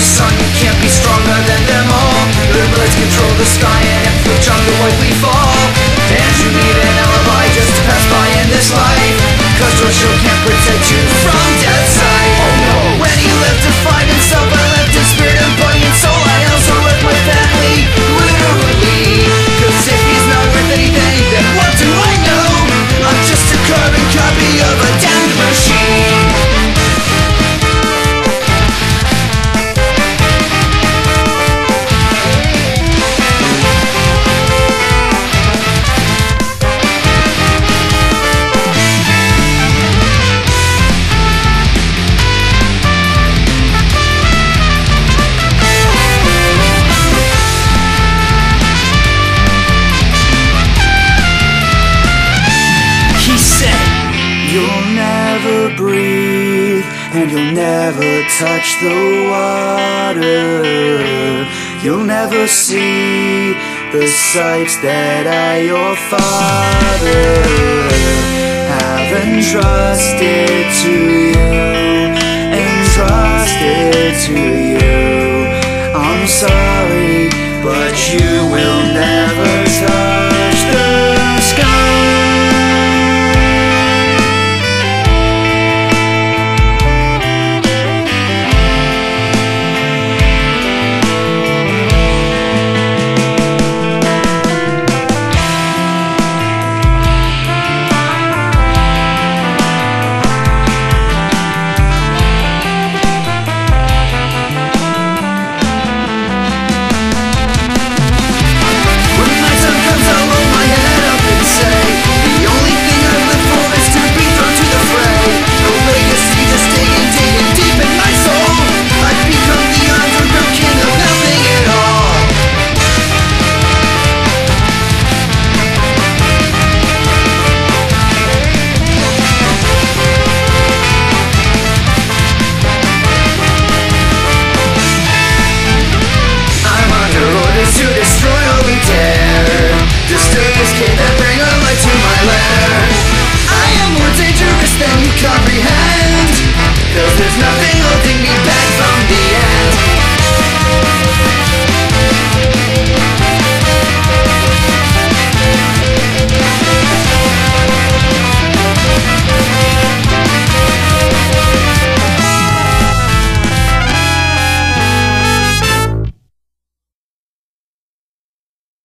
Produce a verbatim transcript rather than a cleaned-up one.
sun, you can't be stronger than them all. Their blades control the sky, and if we jump, the way we fall. And you need an alibi just to pass by in this life, cause your shield can't protect you from dead sight. Oh no. When he lived to find himself, I left in spirit and body and soul. I also left my family, literally. Cause if he's not worth anything, then what do I know? I'm just a carbon copy of a damned machine. You'll never breathe, and you'll never touch the water. You'll never see the sights that I, your father, have entrusted to you, entrusted to you. I'm sorry.